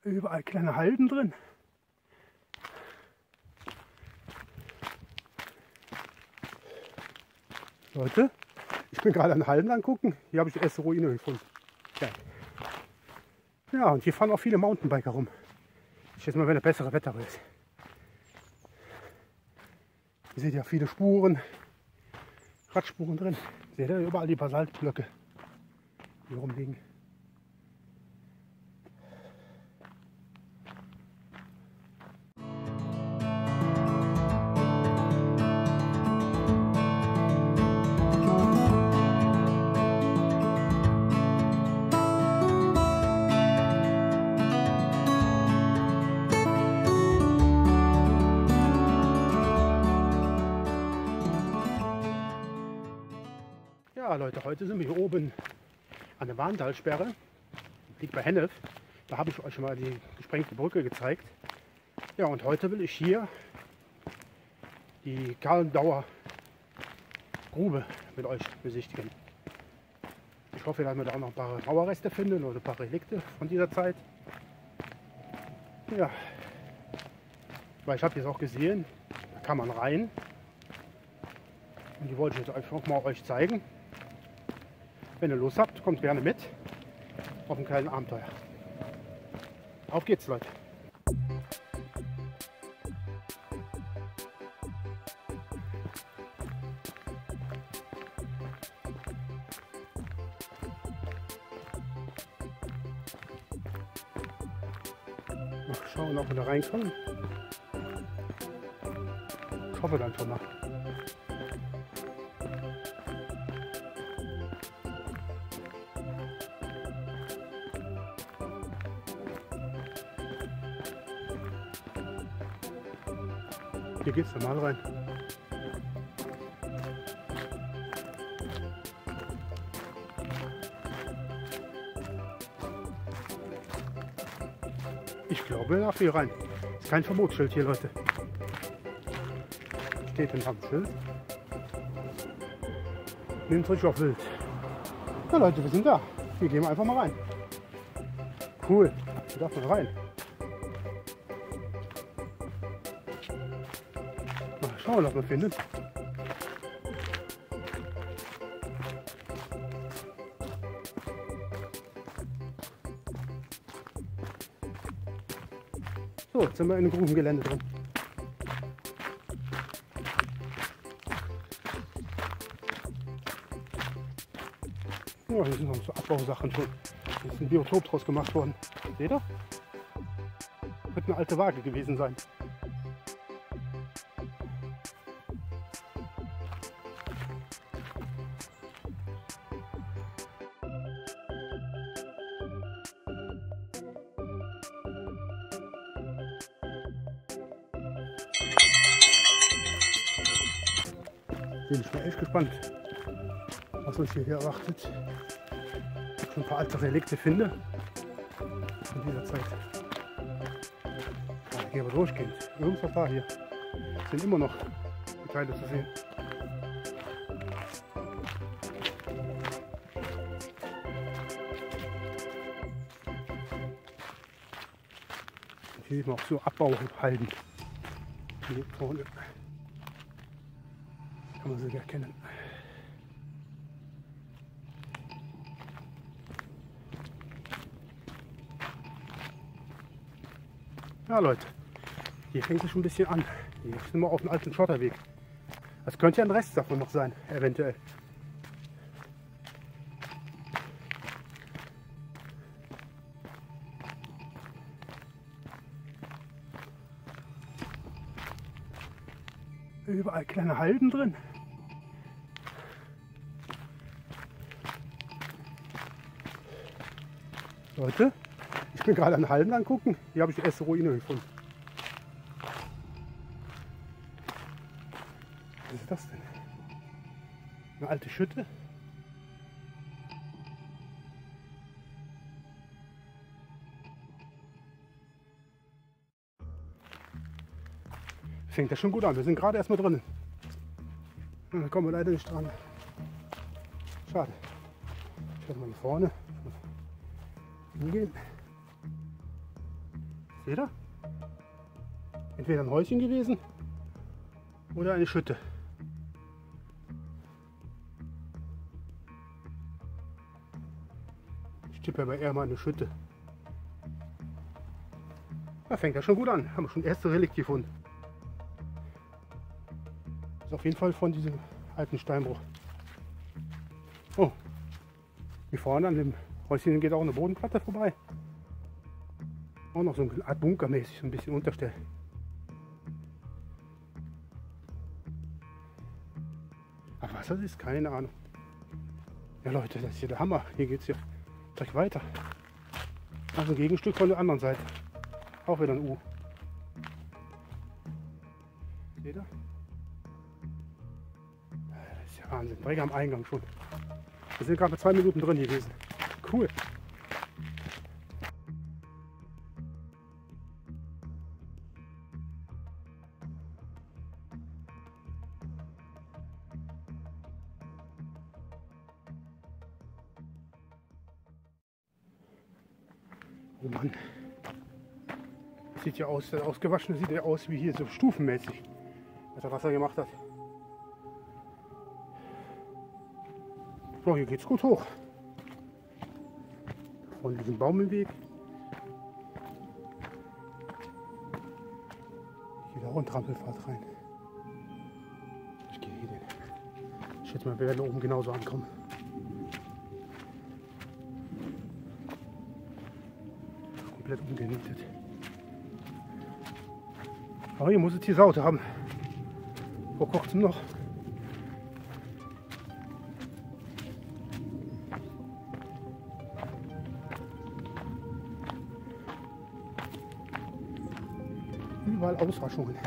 Überall kleine Halden drin. Leute, ich bin gerade an Halden angucken. Hier habe ich die erste Ruine gefunden. Geil. Ja, und hier fahren auch viele Mountainbiker rum. Ich schätze mal, wenn das bessere Wetter ist. Ihr seht ja viele Spuren, Radspuren drin. Seht ihr überall die Basaltblöcke, die rumliegen. Ja Leute, heute sind wir hier oben an der Warndalsperre, liegt bei Hennef. Da habe ich euch schon mal die gesprengte Brücke gezeigt. Ja, und heute will ich hier die Karlendauer Grube mit euch besichtigen. Ich hoffe, dass wir da auch noch ein paar Mauerreste finden oder ein paar Relikte von dieser Zeit. Ja, weil ich habe jetzt auch gesehen, da kann man rein. Und die wollte ich jetzt einfach mal euch zeigen. Wenn ihr Lust habt, kommt gerne mit auf ein kleines Abenteuer. Auf geht's, Leute! Mal schauen, ob wir da reinkommen. Ich hoffe dann schon mal. Hier geht's normal rein. Ich glaube, er darf hier rein. Ist kein Verbotsschild hier, Leute. Steht ein Schild. Nehmt euch auch wild. Ja Leute, wir sind da. Hier gehen wir einfach mal rein. Cool. Hier darf man rein. Schauen, was man findet. So, jetzt sind wir in einem Grubengelände drin. Ja, hier sind noch so Abbausachen schon. Hier ist ein Biotop draus gemacht worden. Seht ihr? Wird eine alte Waage gewesen sein. Bin ich mal echt gespannt, was uns hier erwartet. Ich schon ein paar alte Relikte finde von dieser Zeit. Ja, hier aber durchgehend. Irgendwas da hier. Sind immer noch die Teile zu sehen. Und hier sieht man auch so Abbauhalden. Hier vorne. Kann man sie erkennen. Ja Leute, hier fängt es schon ein bisschen an. Hier sind wir auf dem alten Schotterweg. Das könnte ja ein Rest davon noch sein, eventuell. Überall kleine Halden drin. Leute, ich bin gerade an Halden angucken. Hier habe ich die erste Ruine gefunden. Was ist das denn? Eine alte Schütte. Fängt das schon gut an. Wir sind gerade erstmal drin. Da kommen wir leider nicht dran. Schade. Ich werde mal hier vorne hingehen. Seht ihr? Entweder ein Häuschen gewesen oder eine Schütte. Ich tippe aber eher mal eine Schütte. Da fängt ja schon gut an. Haben wir schon erste Relikt gefunden. Ist auf jeden Fall von diesem alten Steinbruch. Oh, hier vorne an dem Häuschen geht auch eine Bodenplatte vorbei. Auch noch so eine Art Bunkermäßig, so ein bisschen Unterstell. Ach, was das ist, keine Ahnung. Ja Leute, das ist hier der Hammer. Hier geht es hier direkt weiter. Also ein Gegenstück von der anderen Seite. Auch wieder ein U. Seht ihr? Das ist ja Wahnsinn. Direkt am Eingang schon. Wir sind gerade bei 2 Minuten drin gewesen. Cool. Oh Mann. Sieht ja aus, das Ausgewaschene sieht ja aus wie hier so stufenmäßig, was er Wasser gemacht hat. So, hier geht's gut hoch. Von diesem Baum im Weg. Hier da und Trampelfahrt rein. Ich gehe hier hin. Ich schätze mal, wir werden oben genauso ankommen. Komplett umgenietet. Aber hier muss es die Saute haben. Vor kurzem noch. Überall Auswaschungen.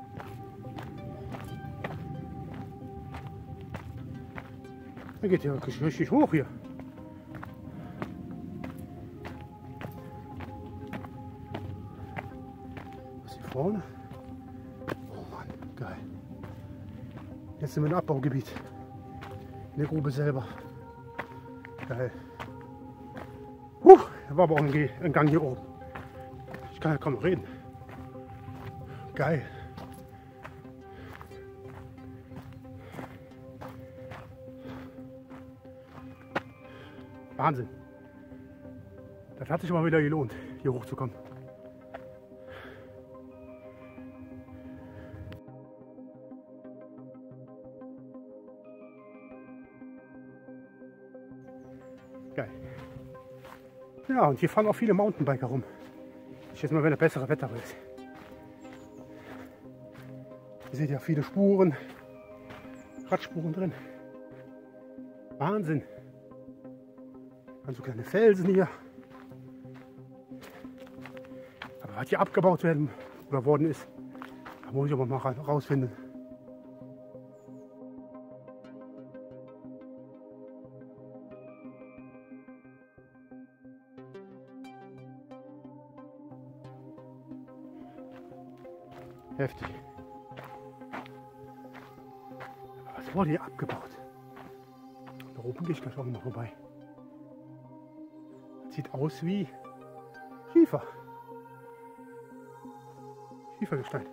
Da geht ja richtig hoch hier. Was hier vorne? Oh Mann, geil. Jetzt sind wir im Abbaugebiet. In der Grube selber. Geil. Da war aber auch ein Gang hier oben. Ich kann ja kaum noch reden. Geil. Wahnsinn. Das hat sich mal wieder gelohnt, hier hochzukommen. Geil. Ja, und hier fahren auch viele Mountainbiker rum. Ich schätze mal, wenn das bessere Wetter ist. Ihr seht ja viele Spuren, Radspuren drin. Wahnsinn. Also kleine Felsen hier. Aber was hier abgebaut werden oder worden ist, da muss ich aber mal rausfinden. Heftig. Was wurde hier abgebaut? Da oben gehe ich gleich auch noch vorbei. Das sieht aus wie Schiefer. Schiefergestein.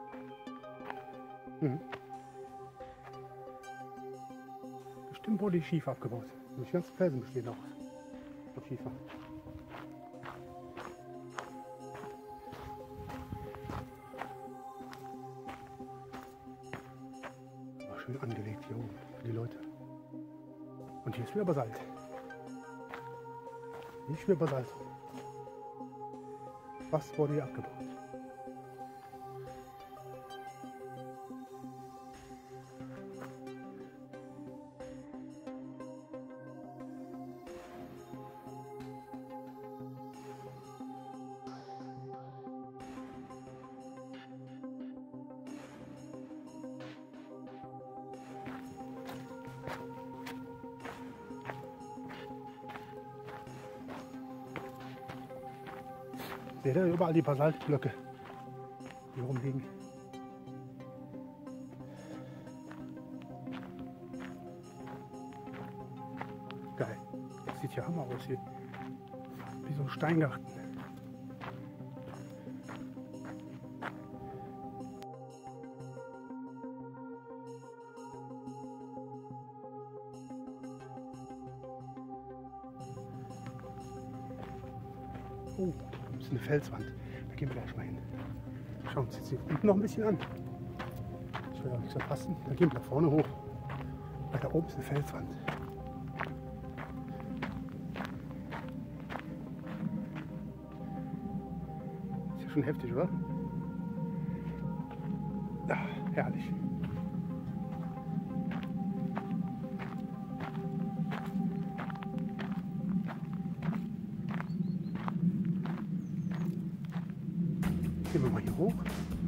Bestimmt wurde die Schiefer abgebaut. Die ganzen Felsen bestehen auch aus Schiefer. Schön angelegt hier oben für die Leute. Und hier ist wieder Basalt. Nicht mehr Basalt. Was wurde hier abgebaut? Seht ihr überall die Basaltblöcke, die rumliegen. Geil. Das sieht ja Hammer aus hier. Wie so ein Steingarten. Oh, da ist eine Felswand. Da gehen wir gleich mal hin. Schauen wir uns jetzt hier unten noch ein bisschen an. Ich will auch nichts verpassen. Da gehen wir da vorne hoch. Weil da oben ist eine Felswand. Ist ja schon heftig, oder? Ja, herrlich. Gehen wir mal hier hoch.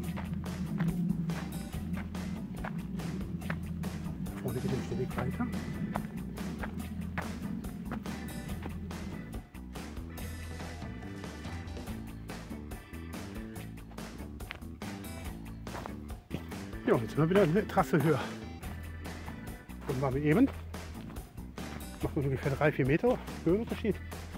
Da vorne geht nämlich der Weg weiter. Ja, jetzt sind wir wieder eine Trasse höher. Und waren wir eben. Macht nur ungefähr 3-4 Meter Höhenunterschied.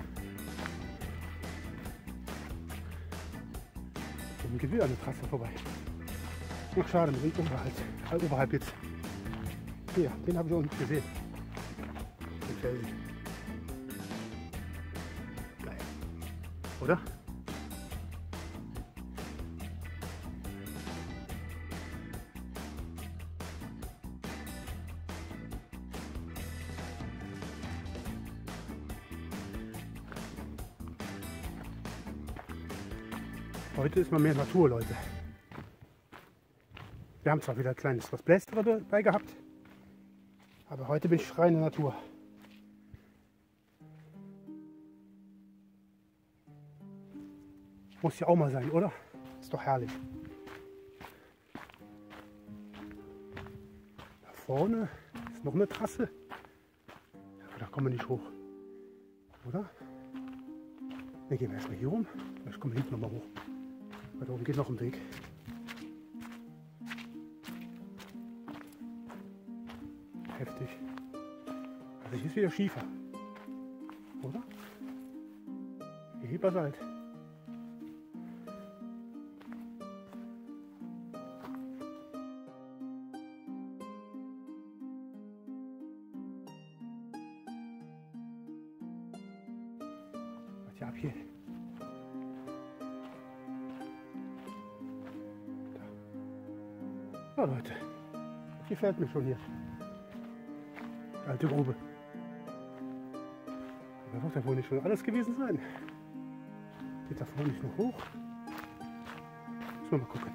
Im Gewühl an der Trasse vorbei. Ach schade, wir sind oberhalb jetzt. Hier, den habe ich auch nicht gesehen. Den Felsen. Geil. Oder? Heute ist mal mehr Natur, Leute. Wir haben zwar wieder ein kleines was Blästere dabei gehabt, aber heute bin ich reine Natur. Muss ja auch mal sein, oder? Ist doch herrlich. Da vorne ist noch eine Trasse. Aber da kommen wir nicht hoch. Oder? Wir gehen erstmal hier rum. Vielleicht kommen wir hinten nochmal hoch. Weil da oben geht noch ein Weg. Heftig. Also hier ist wieder Schiefer. Oder? Hier Basalt. Was ja ab hier? Da. Ja, Leute. Das gefällt mir schon hier. Die alte Grube. Da wird ja wohl nicht schon alles gewesen sein. Geht da vorne nicht noch hoch? Müssen wir mal gucken.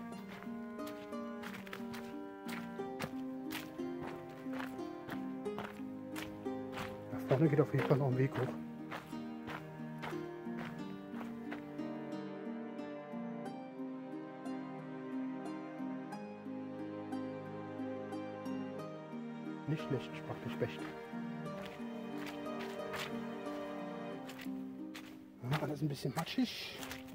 Da vorne geht auf jeden Fall noch ein Weg hoch. Nicht schlecht, sprach der Specht. Ja, alles ein bisschen matschig.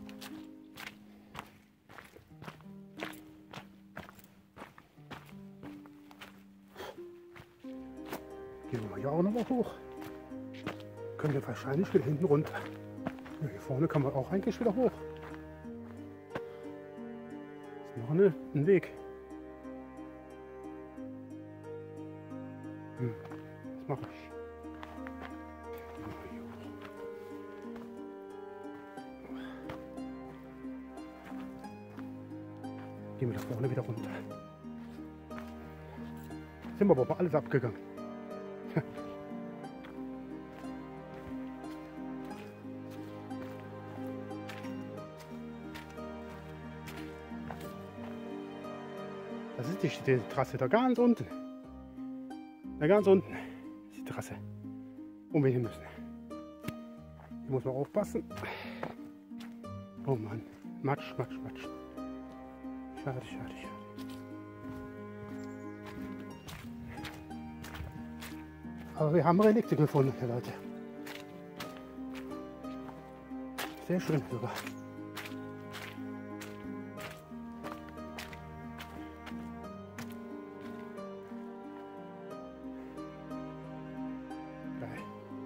Gehen wir mal hier auch noch mal hoch. Können wir wahrscheinlich wieder hinten runter. Ja, hier vorne kann man auch eigentlich wieder hoch. Ist noch ein Weg. Was mache ich? Gehen wir da vorne wieder runter. Sind wir aber alles abgegangen. Das ist die Trasse da ganz unten. Da ganz unten ist die Trasse, wo wir hin müssen. Hier muss man aufpassen. Oh Mann, Matsch, Matsch, Matsch. Schade, schade, schade. Aber wir haben Relikte gefunden, Leute. Sehr schön sogar. Geil.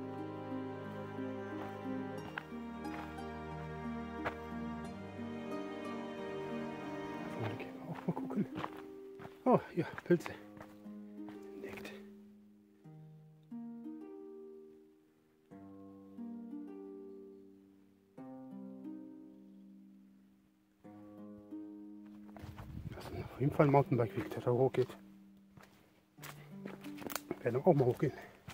Da vorne gehen wir auch mal gucken. Oh, ja, Pilze. Entdeckt. Auf jeden Fall ein Mountainbike-Weg, der da hochgeht. Werden auch mal hochgehen.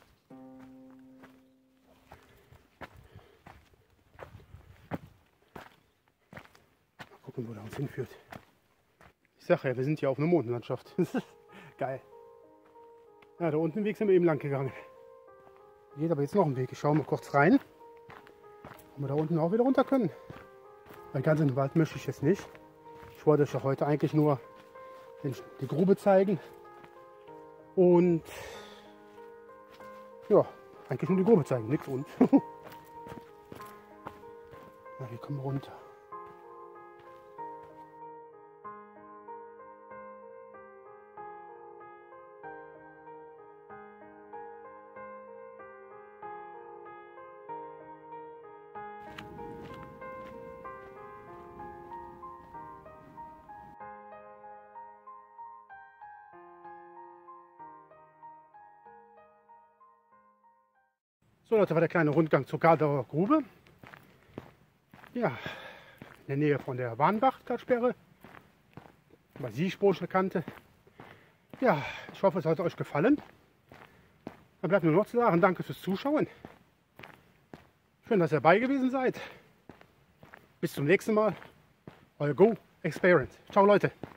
Mal gucken, wo der uns hinführt. Ich sage ja, wir sind hier auf einer Mondlandschaft. Geil. Ja, da unten den Weg sind wir eben lang gegangen. Geht aber jetzt noch ein Weg. Ich schaue mal kurz rein, ob wir da unten auch wieder runter können. Weil ganz in den Wald möchte ich jetzt nicht. Ich wollte euch ja heute eigentlich nur die Grube zeigen. Und ja, eigentlich nur die Grube zeigen, nichts und. Na, hier kommen wir runter. So Leute, war der kleine Rundgang zur Gardauer Grube. Ja, in der Nähe von der Warnwachtsperre, bei Siechsburger Kante. Ja, ich hoffe, es hat euch gefallen. Dann bleibt nur noch zu sagen, danke fürs Zuschauen. Schön, dass ihr dabei gewesen seid. Bis zum nächsten Mal. Euer Go Experience. Ciao Leute.